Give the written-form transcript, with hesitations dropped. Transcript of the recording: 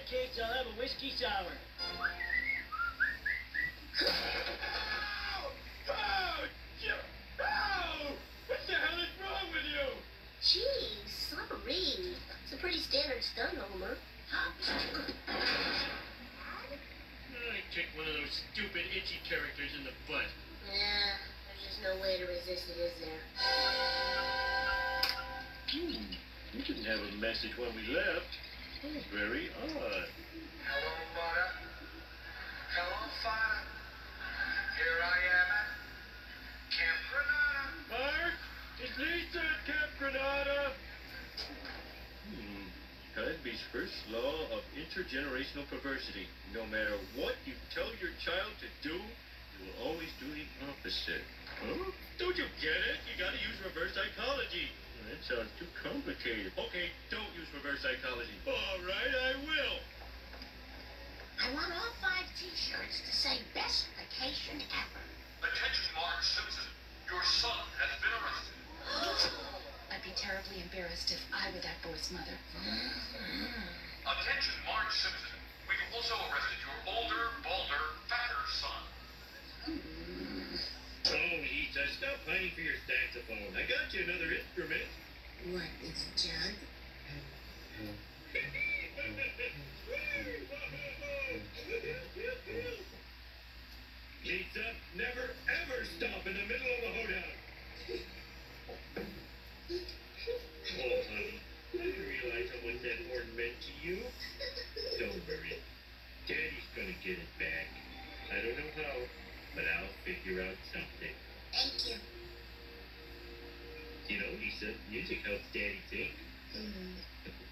case, I'll have a whiskey sour. What the hell is wrong with you? Jeez, sorry. It's a pretty standard stunt, Homer. I kicked one of those stupid itchy characters in the butt. Yeah, there's just no way to resist it, is there? You didn't have a message when we left. Oh, very odd. Hello, Butter. Hello, Father. Here I am at Camp Granada. Mark, is Lisa at Camp Granada? Cosby's first law of intergenerational perversity. No matter what you tell your child to do, you will always do the opposite. Huh? Don't you get it? You gotta use reverse psychology. That sounds too complicated. Okay, don't use reverse psychology. All right, I will. I want all 5 t-shirts to say best vacation ever. Attention, Marge Simpson. Your son has been arrested. I'd be terribly embarrassed if I were that boy's mother. Attention, Marge Simpson. We've also arrested your older, bolder, fatter son. Oh, Lisa, stop pining for your saxophone. I got you another instrument. What, it's a jug? Lisa, never ever stop in the middle of a hoedown. Oh, honey, I didn't realize how much that horn meant to you. Don't worry. Daddy's gonna get it back. I don't know how, but I'll figure out something. Thank you. You know, Lisa, music helps Daddy think. Mm.